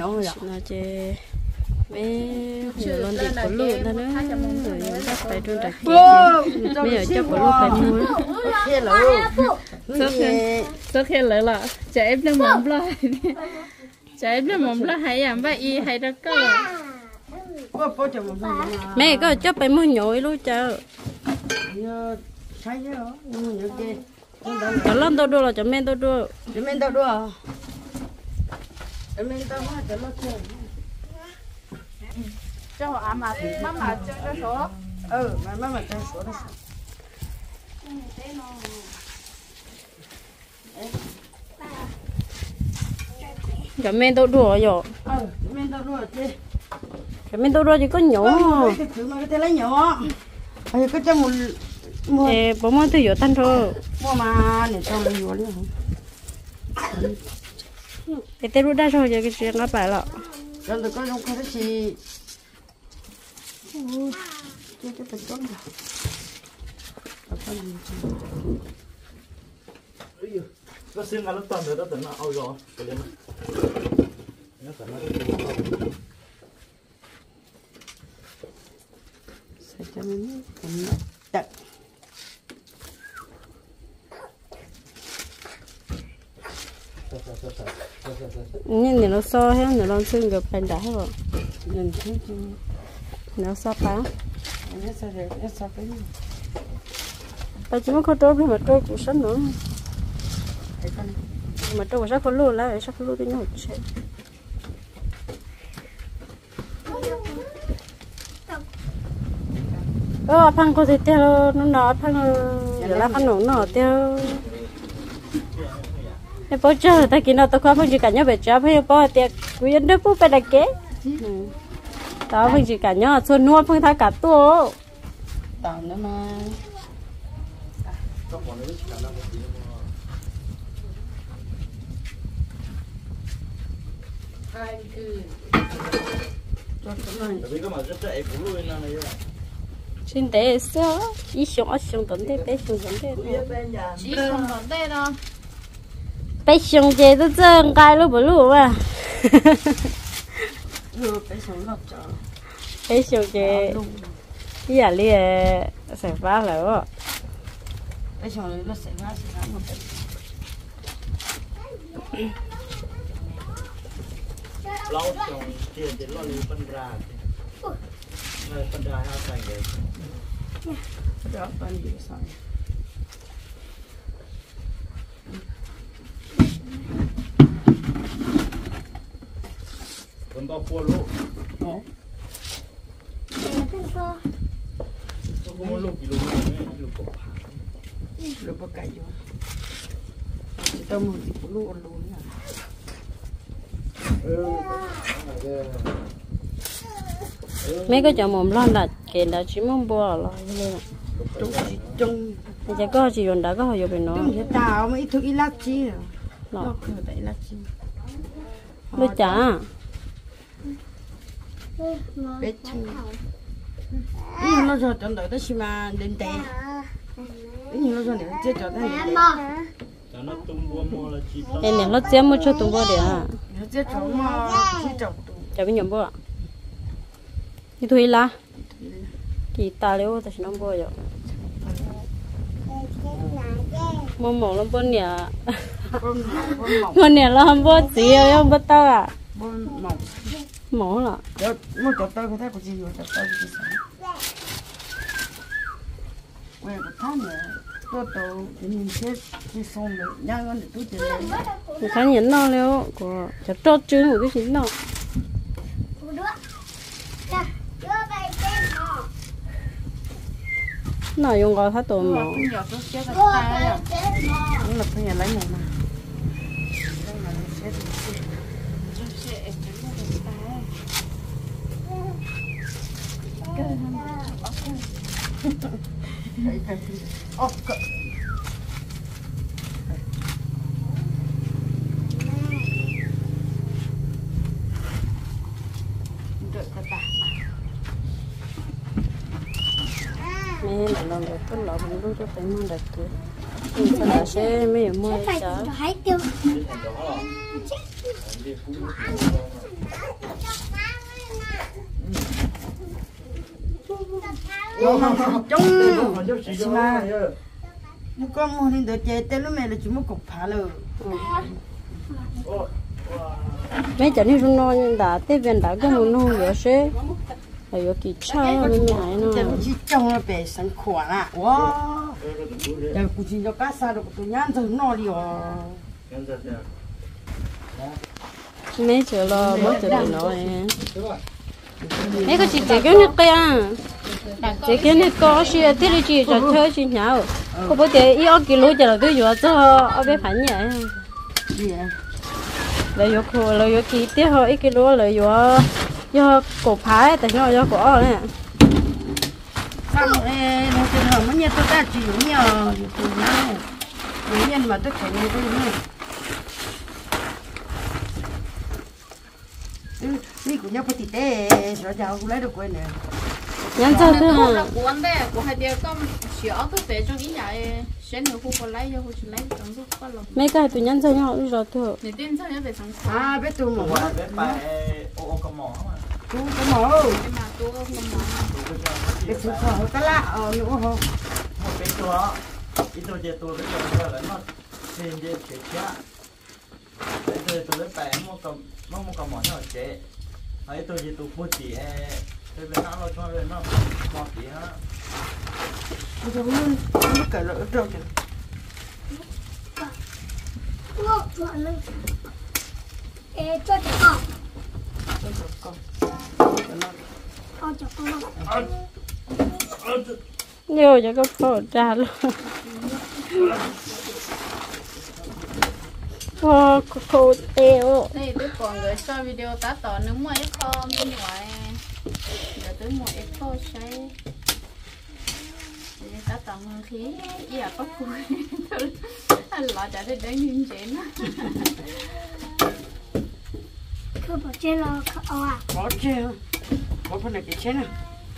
nhỏ rồi nó chơi bé nhiều lần thì có lụt đó nữa rồi bắt phải trôn đặt kia bây giờ cho có lụt phải mua số khen lại là trẻ em đang mồm lo trẻ em đang mồm lo hay làm vậy y hay đó có mẹ có cho phải mua nhồi luôn chờ cho lên đâu đua là cho men đâu đua cho men đâu đua cho men đâu mà cho nó chơi cho họ mà cho số mà cho số đó cho men đâu đua rồi men đâu đua chứ cho men đâu đua chỉ có nhỏ cái thứ mà cái tay lấy nhỏ có cho một bố món tôi vô tan thôi mua mà để cho mình vô đi cái tên rút ra rồi giờ cái chuyện nó phải lọ rồi tôi có dùng cái gì cái phần tốt có xin ăn lúc toàn rồi đó tỉnh nào ao gió cái đấy nó phải sẽ cho mình đặt nhưng nó so hết nó xương được phần đã hết rồi nó so phá ta chỉ muốn có trâu mà trâu cũng sẵn nữa mà trâu sắp có luôn lá sắp có luôn thì nó chết phăng có thể theo nó phăng giờ là phăng nó theo em bảo chờ ta kia nó tao khoa phăng chỉ cả nhau về cha phải bảo tiệc quý anh đức cũng phải đặt kế tao phăng chỉ cả nhau xuân nuôi phăng thay cả tua tao nữa mà xin để sao ít xong ít xong tận thế bé xong tận thế chỉ xong tận thế đó bé xong chơi tôi chơi cái lúc bữa lúc à bé xong chơi cái gì liền sẽ phá lại bé xong nó sẽ phá một cái lâu chồng tiền thì lo đi phân ra rồi phân ra hai thành đấy đó phân gì sao phân bao cua lô không có lô kilo lô bọc lô bọc cày vô chỉ tao muốn chỉ có lô lô nha mấy cái chợ mồm lon là kể là chỉ mong bò là trong chỉ có chỉ dùng đã có hồi bên nó cái tao mấy thứ ít lát chi rồi nó cứ tại lát chi lúc chả bé chung nó rồi chọn đợi tới khi mà đến tè nó rồi để chết cho tới nó tung bua mua là chỉ em này nó chém một chút tung bò đi à nó chết cho mà chỉ chọn chả biết nhầm bò như thôi là kỳ ta nếu ta chỉ nông bò rồi mồm mồm nó bún nhỉ bún nhỉ nó không bò gì không bò tao à mỏng là một chỗ tao có thể có gì rồi tao có gì sao quay một tháng nữa tôi nhìn chết đi xong rồi nhang con để tôi tiền người ta nhấn nó nếu của chặt chót chứ một cái gì nó nó dùng gọi thắt tôm mỏng nó là phải nhà lấy này mà mẹ là lòng được cái lọ mình đuôi cho phải mang đặt cửa Sao là sẽ mấy mua chả. Chúng mà nó có mua nên được chơi tên lúc mẹ là chúng một cục phá rồi. Mấy chả đi rung non nhưng đã tết viên đã có một nông rồi sẽ rồi kỳ cha với mẹ nó. Chẳng chỉ trông là bé sáng khỏe à. Wow. Chẳng cũng chỉ cho cá sa được tụi nhăn thôi nó đi à. Mấy chỗ lo mất chỗ này nó mấy cái chị cái này kia chị cái này có gì thế là chị cho chơi chị nhau có bao giờ ý ăn kilo cho là tôi vừa cho ở bên phải nhỉ là vừa khô là vừa kỹ tiếp hơn ít kilo là vừa cổ phái tại nó vừa cổ này xong nó trên hầm nó như tôi ta chỉ nhiều từ nhau những nhân mà tôi phải như tôi này đi của nhau phải tịt tê rồi chào lấy được quên nè nhắn cho tôi Nó là cuốn đấy, của hai đứa con sữa tôi để trong cái nhà sẽ nhiều khu có lấy cho khu lấy trong lúc có lòng. mấy cái tôi nhắn cho nhau rồi thôi Để tin sao nhớ về sáng sáng. à biết tôi mà Bé bài ô cầm mỏ mà. tôi có mỏ Nhưng mà tôi không nói. biết tôi khó cái lạ nữa không Một cáiตัวít tôi về tôi cáiตัวlà nó thêm về cái chả. Đấy tôi lấy bài một cầm mỏ nó chế. Ấy tôi về tôi mua chỉ tôi bên nó cho lên nó mỏ chỉ ha. tôi không nó cả rồi rồi cho con nhiều cho có phổ ra luôn cô teo Đây tôi còn gửi cho video tá tỏ nếu mua Echo bên ngoài. Giờ tôi mua Echo xây. Tá tỏ ngon khí. Dạ có vui. Anh lọ trả để nhìn chuyện đó. cứ bỏ trên lo à có chơi có phần này cái chết này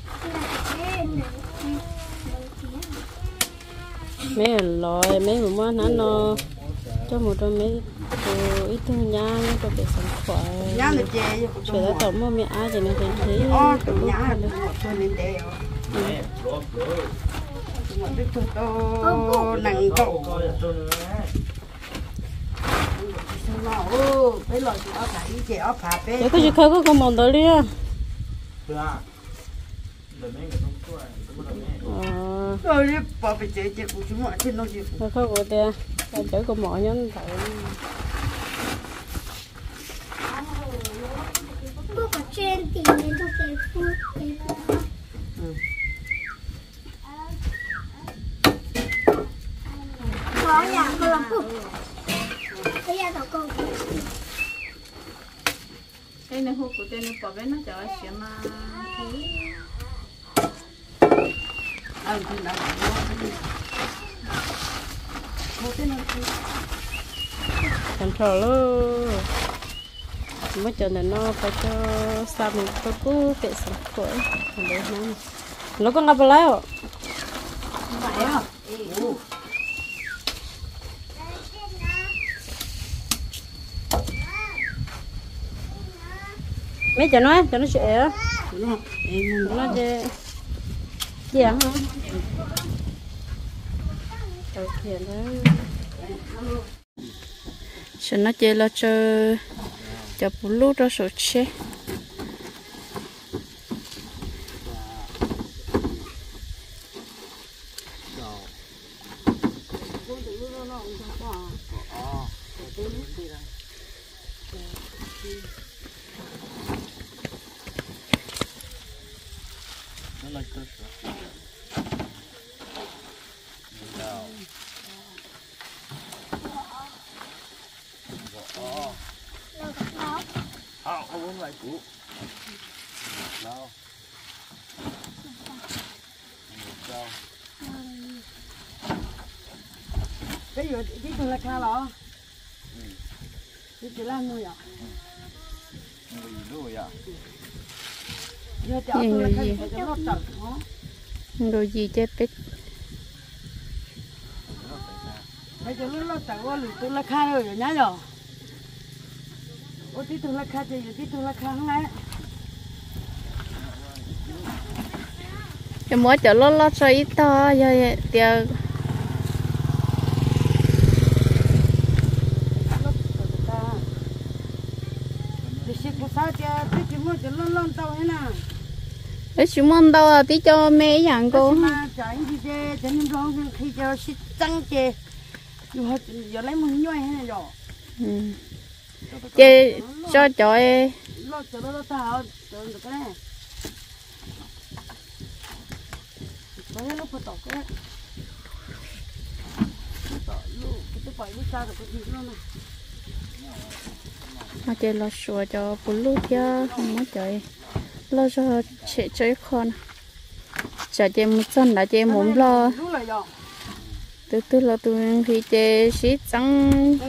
mấy loại mấy người mua nó cho một trong mấy ít thôi nha cho bé sống khỏe nhá là chơi chuyện đó tổng mua mẹ ai thì nó thấy thế tụi nhá là một tôi lên đèo một đứa tôi nặng cậu cái loại chị ớt này chị ớt phá bé cái gì khơi có món đó đi à rồi đi bỏ về chị của chúng mọi trên nó chị khơi của tè cái chỗ của mọi nhân thử bước ở trên thì nên tôi cái phút có nhà con làm phút cái nhà tao con Đây là hộp của tên nó bỏ bên nó chở xe mà. control luôn mới cho nên nó phải cho sao mình có cứ vệ sinh khỏe còn đấy nó có ngập lại không phải à mấy cho nó sẽ nó chơi gì hả cho nó chơi là cho bù lút đó sốt chế không uống lại cũ đâu cái gì cái từ là kha lọ cái chỉ là nuôi à nuôi à giờ cháu tôi là kha cho nó chặt đồ gì chết biết bây giờ nó tao có lụt tôi là khá rồi nhá rồi ô tí tôi là khá thì tí tôi là khá không đấy cái mỗi chỗ lót rồi ít to rồi tiền ấy chỉ muốn đâu à tí cho mẹ dạng cô khi cho xịt trắng chè giờ lấy một nhoi hay rồi chè cho chọi lo cho nó tao cho được cái này cái nó phải tọt cái cái phải lúc sao được cái gì nó này mà chè lo sủa cho bún lú chứ không muốn chơi lo cho chạy chơi con chả chè một chân là chè muốn lo từ từ là tụi khi chè xí trắng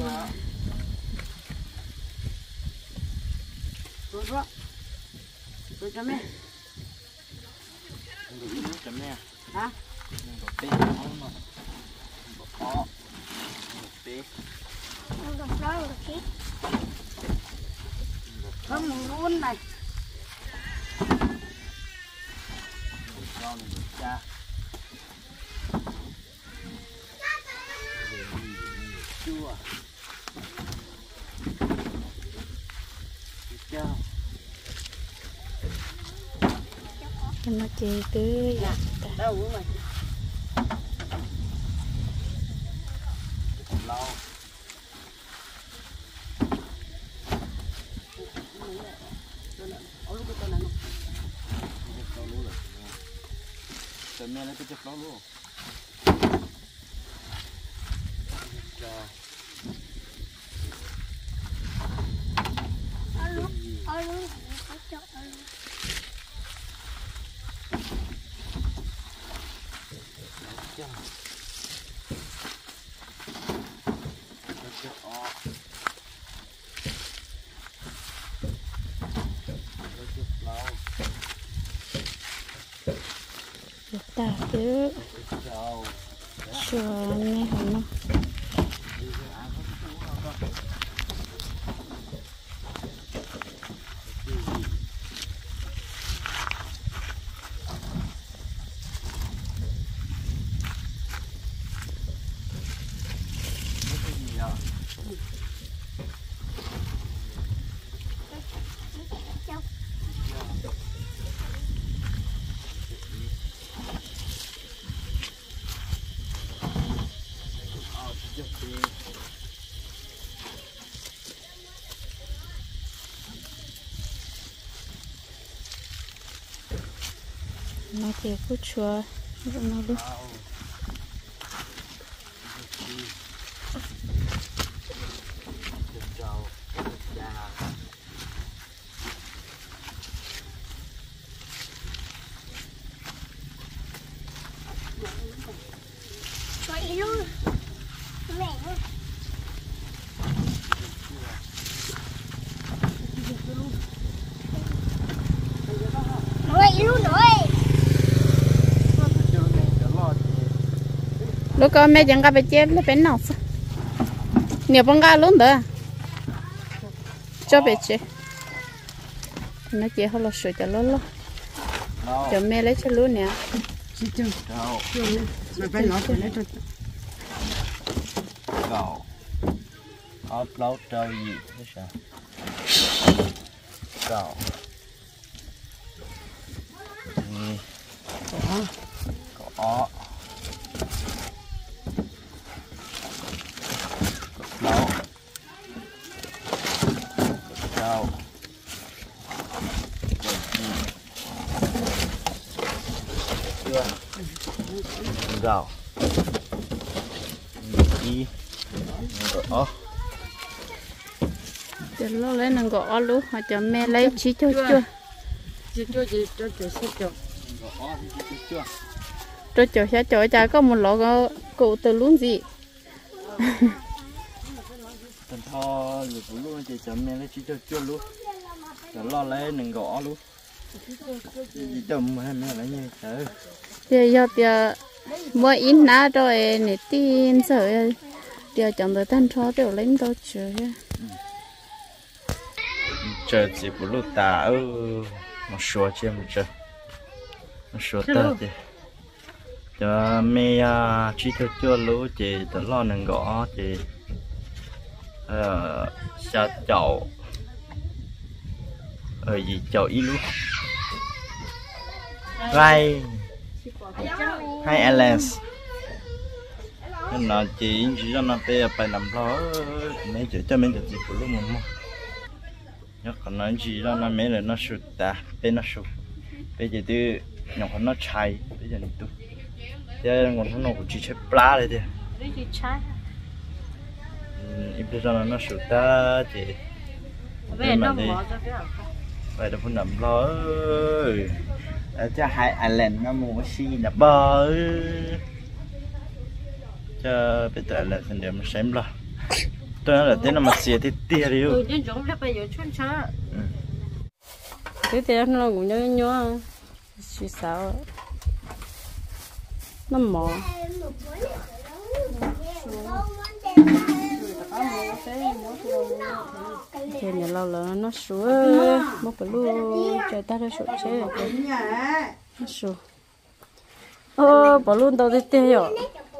rồi cho mẹ hả không luôn này nó chè tươi đâu uống mày mẹ lấy cái đó luôn ta cứ sửa này hả nó nó thì cứ chua nó đi vậy luôn mẹ vậy luôn rồi lúc con mẹ chẳng gặp phải chết là bên nào nhiều bằng ga luôn đó cho bé chết nó chết họ là sửa cho nó lo cho mẹ lấy cho luôn nè gạo ớt lâu trâu gì thế sao gạo có lâu trâu gạo gì gạo cho nó lấy nó gõ luôn họ cho mẹ lấy chỉ cho cho sẽ cho cha có một lọ cụ từ luôn gì thành thò lụt luôn chị chấm mẹ lấy chỉ cho luôn rồi lo lấy đừng gõ luôn gì chấm mà mẹ lấy như thế giờ giờ mua ít ná rồi nè tin sợ tiệt chẳng tới tan chó đều lên đâu chưa chờ chỉ bù lụt ta nó sửa chứ mà chờ nó sửa ta thì cho mẹ chỉ theo cho lũ chị tự lo nâng gõ thì sao chậu gì chậu ít lũ rai hai Alex nên là chỉ cho nó phải làm lo mấy chuyện cho mấy chuyện gì của lúc mà nhớ còn nói gì đó nó mấy là nó sụt ta bên nó sụt bây giờ tôi nhỏ nó cháy bây giờ này tôi giờ còn nó cũng chỉ chơi plá đấy thôi ít bây giờ nó sụt ta thì về đâu đi vậy đâu phải nằm lo cho hai Island nó mua xi là bơ cho bây giờ là thành điểm xem lo tôi nói là thế nào mà xịa thì tia đi ừ đến chỗ bây giờ chuyên chớ thế thì nó cũng nhớ xí sao nó mỏ thì nhà lâu là nó sủa một cái lu trời ta đã sủa chế nó sủa bỏ luôn đâu thế thế rồi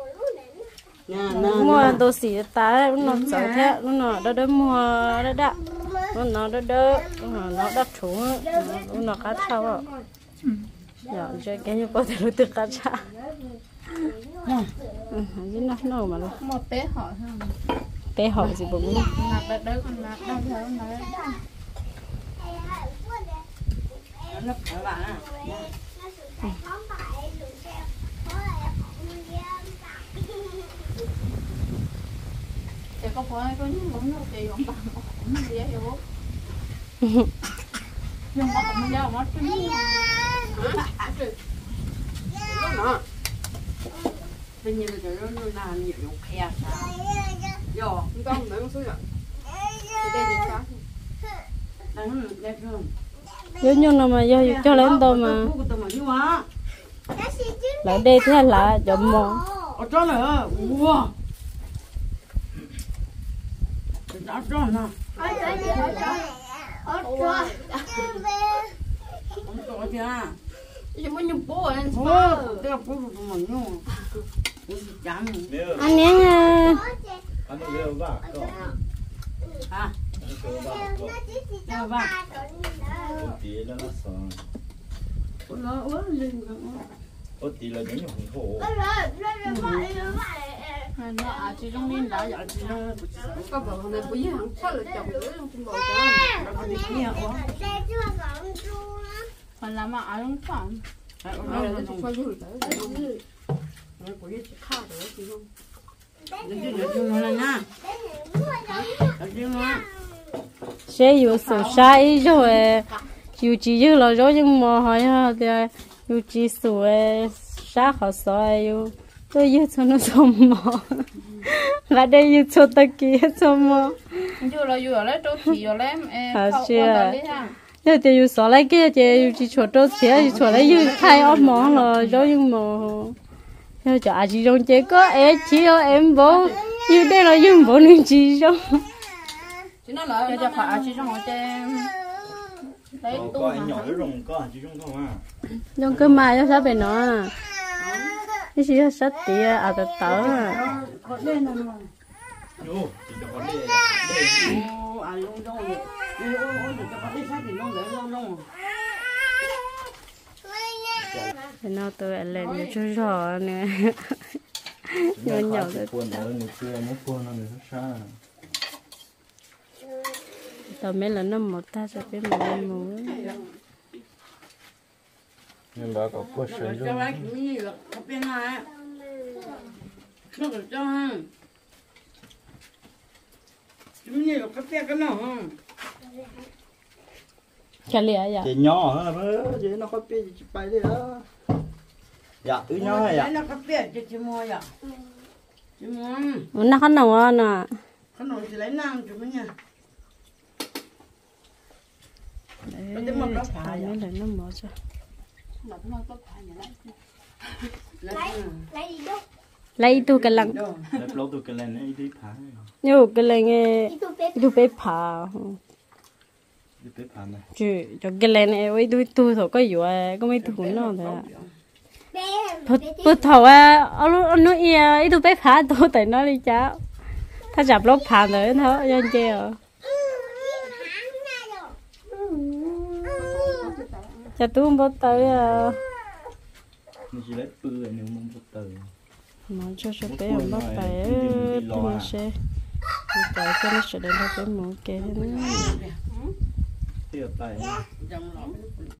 mua đồ xỉ ta nó sợ thế nó đỡ mua đỡ đỡ nó đỡ nó đắt trúng nó cá trâu à giờ chơi cái như có thể đối tượng cá trâu chứ nó mà luôn một bé hỏi bé hỏi gì bụng luôn nạp đấy còn nạp đâu thế nói nó phải bạn à thì có phải có những món nó chỉ còn bằng cũng gì vậy bố nhưng mà cũng giao nó chứ nó bây giờ nó là nhiều khe sao giờ không có mấy con số rồi đây thì sao đang đẹp không vô nhau nào mà vô cho lên đâu mà lại đây thế là chậm mò ở chỗ này wow đã cho nè nhưng mà nhung bố anh anh nhé anh đưa vào à đưa vào tí là nó sợ tí là những hùng hổ nó à chỉ trong nên đã giờ chỉ có vợ này bây giờ hắn phát là chồng nữa trong trên bầu trời làm mà ai không phản nó là chúng phải gửi tới nó có gì khác nữa chứ không được chưa nó nha được chưa nó sẽ yêu sầu sai rồi yêu chỉ yêu là rồi nhưng mà hỏi thì yêu chỉ sầu sa khó sai yêu tôi yêu cho nó xong mà là đây yêu cho ta kia xong mà yêu là yêu lấy chỗ thì yêu lấy à chưa nếu thì yêu sợ lấy kia thì yêu chỉ cho chỗ thì yêu cho lấy yêu thay áo mỏng là rồi nhưng mà yêu cho chị trong chế có em chỉ yêu em bố yêu đây là yêu bố nên chỉ trong nó là cho phải chỉ trong họ chơi đấy có anh nhỏ nó rồng có anh chỉ trong không à trong cái mai nó sao về nó cái gì nó sát tía à tớ có đây nè ô chỉ có đây à luôn đâu để cho có đi sát thì nó để luôn đâu thì nó tôi lên một chút rồi nè nhỏ nhỏ thôi cuốn nữa người xưa nó cuốn nó người xa tao mấy lần nó một ta sẽ biết một nhưng bà có cuốn sợi cho bác cũng như là có bên này nó được cho ha cũng như là có bên cái nào không chả lẽ vậy chị nhỏ hả chị nó có biết chị bay đi đó dạ nhỏ hay dạ nó có biết cho chị mua vậy chị mua nó không nào nè cái nồi thì lấy năng cho mình nha mấy lần nó mở cho nó có phải như lấy lấy đi đâu lấy tu cái lăng Lấy lâu tụi cái lên ấy đi phá nhiều cái lăng nghe tu bé phá đi tới phá này chứ cho cái lăng này ấy tu thôi có gì à có mấy tu nó thôi bớt thầu à ông nói ia ấy tu bé phá tu tại nó đi cháuถ้าจับลบผ่านเลยเถอะยันเจียวจะตู้บดเตยอ่ะ mình chỉ lấy bự nếu mong bự từ nó cho bé ông bắt phải tôi nó sẽ cái cho nó sẽ đến cái món kia tiêu tay